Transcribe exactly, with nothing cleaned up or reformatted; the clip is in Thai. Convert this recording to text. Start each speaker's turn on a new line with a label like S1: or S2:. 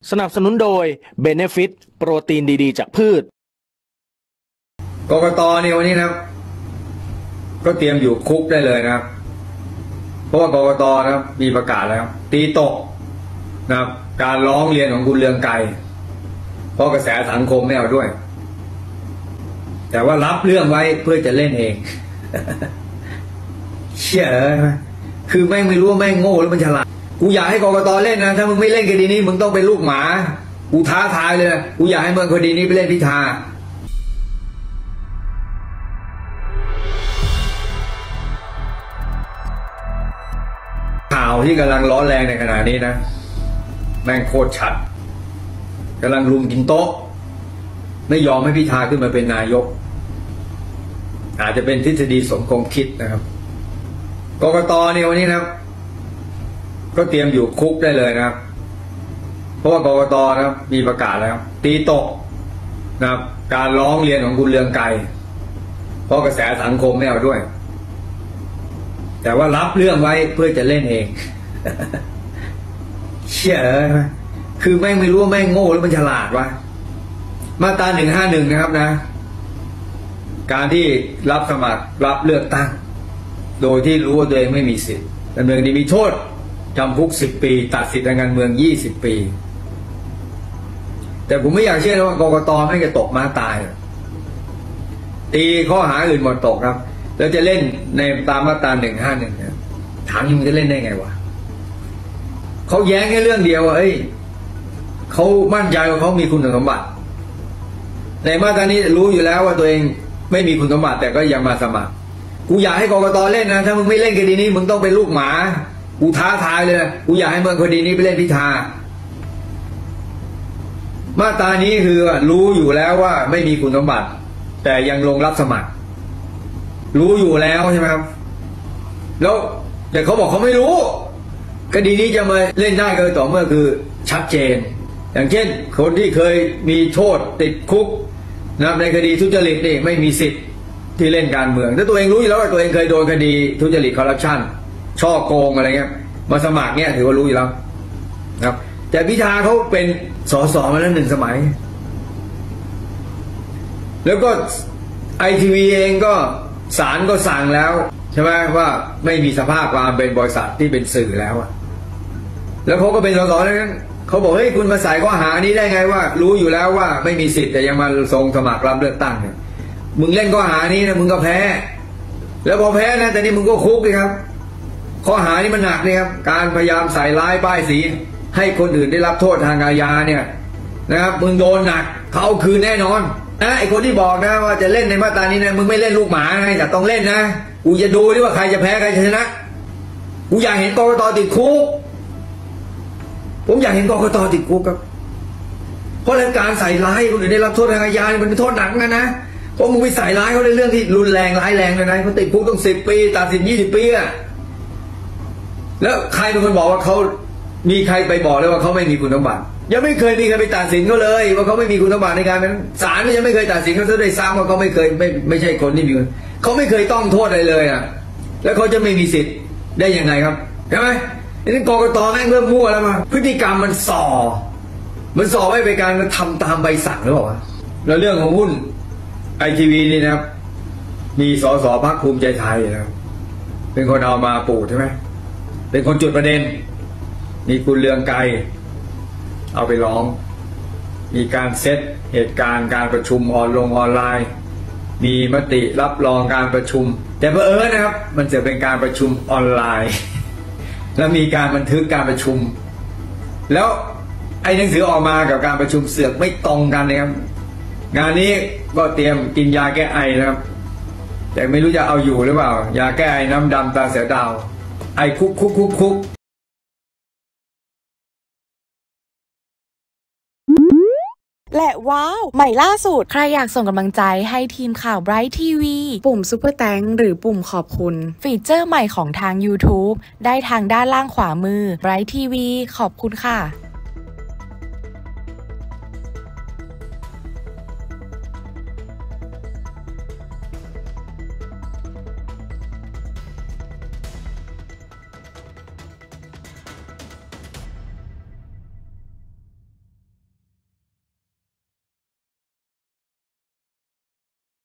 S1: สนับสนุนโดย Benefit โปรตีนดีๆจากพืช
S2: กกต.เนี่ยวันนี้นะครับก็เตรียมอยู่คุกได้เลยนะครับเพราะว่ากกต.นะครับมีประกาศแล้วตีตกนะครับการร้องเรียนของคุณเรืองไกรเพราะกระแสสังคมไม่เอาด้วยแต่ว่ารับเรื่องไว้เพื่อจะเล่นเอง เชี่ยเลยคือแม่งไม่รู้ว่าแม่งโง่หรือมันฉลาดกูอยากให้กกต.เล่นนะถ้ามึงไม่เล่นคดีนี้มึงต้องเป็นลูกหมากูท้าทายเลยกูอยากให้มึงคดีนี้ไปเล่นพิธาข่าวที่กำลังร้อนแรงในขณะนี้นะแม่งโคตรชัดกำลังรุมกินโต๊ะไม่ยอมให้พิธาขึ้นมาเป็นนายกอาจจะเป็นทฤษฎีสมคบคิดนะครับกกต.เนี่ยวันนี้นะครับก็เตรียมอยู่คุกได้เลยนะครับเพราะว่ากกต.นะครับมีประกาศแล้วตีตกนะครับการร้องเรียนของคุณเรืองไกรเพราะกระแสสังคมไม่เอาด้วยแต่ว่ารับเรื่องไว้เพื่อจะเล่นเอง เชี่ยเลยคือแม่งไม่รู้ว่าแม่งโง่หรือมันฉลาดวะมาตราหนึ่งห้าหนึ่งนะครับนะการที่รับสมัครรับเลือกตั้งโดยที่รู้ว่าตัวเองไม่มีสิทธิ์ดำเนินคดีมีโทษจำคุกสิบปีตัดสิทธิทางการเมืองยี่สิบปีแต่ผมไม่อยากเชื่อว่ากกต.ไม่จะตกมาตายตีข้อหาอื่นหมดตกครับแล้วจะเล่นในตามมาตราหนึ่งห้าหนึ่งเนี่ยถามยังจะเล่นได้ไงวะเขาแย้งแค่เรื่องเดียวว่าเอ้ยเขามั่นใจว่าเขามีคุณสมบัติในมาตรานี้รู้อยู่แล้วว่าตัวเองไม่มีคุณสมบัติแต่ก็ยังมาสมัครกูอยากให้กกต.เล่นนะถ้ามึงไม่เล่นคดีนี้มึงต้องเป็นลูกหมากูท้าทายเลยกูอยากให้มึงคดีนี้ไปเล่นพิธามาตรานี้คือรู้อยู่แล้วว่าไม่มีคุณสมบัติแต่ยังลงรับสมัครรู้อยู่แล้วใช่ไหมครับแล้วแต่เขาบอกเขาไม่รู้คดีนี้จะมาเล่นได้ก็ต่อเมื่อคือชัดเจนอย่างเช่นคนที่เคยมีโทษติดคุกนะครับในคดีทุจริตนี่ไม่มีสิทธิ์ที่เล่นการเมืองถ้าตัวเองรู้อยู่แล้วว่าตัวเองเคยโดนคดีทุจริตคอร์รัปชันช่อโกงอะไรเงี้ยมาสมัครเนี่ยถือว่ารู้อยู่แล้วนะครับแต่พิธาเขาเป็นสสมาแล้วหนึ่งสมัยแล้วก็ไอทีวีเองก็ศาลก็สั่งแล้วใช่ไหมว่าไม่มีสภาพความเป็นบริษัทที่เป็นสื่อแล้วอะแล้วเขาก็เป็นสสนั้นเขาบอกเฮ้ยคุณมาใส่ข้อหานี้ได้ไงว่ารู้อยู่แล้วว่าไม่มีสิทธิ์แต่ยังมาทรงสมัครรับเลือกตั้งเนี่ยมึงเล่นข้อหานี้นะมึงก็แพ้แล้วพอแพ้นะแต่นี่มึงก็คุกเลยครับข้อหานี้มันหนักเลยครับการพยายามใส่ร้ายป้ายสีให้คนอื่นได้รับโทษทางอาญาเนี่ยนะครับมึงโดนหนักเขาเอาคืนแน่นอนนะไอคนที่บอกนะว่าจะเล่นในมาตรานี้นะมึงไม่เล่นลูกหมาไงแต่ต้องเล่นนะกูจะดูดิว่าใครจะแพ้ใครจะชนะกูอยากเห็นกกต.ติดคุกผมอยากเห็นกกต.ติดคุกครับเพราะเรื่องการใส่ร้ายคนอื่นได้รับโทษทางอาญามันเป็นโทษหนักนะนะเพราะมึงไปใส่ร้ายเขาในเรื่องที่รุนแรงร้ายแรงเลยนะเขาติดคุกต้องสิบปีตัดสินยี่สิบปีอะแล้วใครเป็นคนบอกว่าเขามีใครไปบอกเลยว่าเขาไม่มีคุณสมบัติยังไม่เคยมีใครไปตัดสินเขาเลยว่าเขาไม่มีคุณสมบัติในการเป็นศาลยังไม่เคยตัดสินเขาได้ซ้ำว่าเขาไม่เคยไม่ไม่ใช่คนที่มีเขาไม่เคยต้องโทษอะไรเลยอ่ะแล้วเขาจะไม่มีสิทธิ์ได้ยังไงครับใช่ไหมนี่กกต.แม่งเริ่มมั่วแล้วมาพฤติกรรมมันส่อมันส่อไม่ไปการทำตามใบสั่งหรือเปล่าแล้วเรื่องของหุ้นไอทีวีนี่นะครับมีสสพรรคภูมิใจไทยนะครับเป็นคนเอามาปูดใช่ไหมเป็นคนจุดประเด็นมีคุณเรืองไกรเอาไปร้องมีการเซตเหตุการณ์การประชุมออนลงออนไลน์มีมติรับรองการประชุมแต่เผอิญนะครับมันจะเป็นการประชุมออนไลน์แล้วมีการบันทึกการประชุมแล้วไอ้หนังสือออกมากับการประชุมเสือกไม่ตรงกันนะครับงานนี้ก็เตรียมกินยาแก้ไอนะครับแต่ไม่รู้จะเอาอยู่หรือเปล่ายาแก้ไอน้ำดำตาเสือดาวไอคุกคุกคุกคุก
S3: และว้าวใหม่ล่าสุดใครอยากส่งกำลังใจให้ทีมข่าว Bright ที วี ปุ่มซุปเปอร์แตงหรือปุ่มขอบคุณฟีเจอร์ใหม่ของทาง YouTube ได้ทางด้านล่างขวามือ Bright ที วี ขอบคุณค่ะ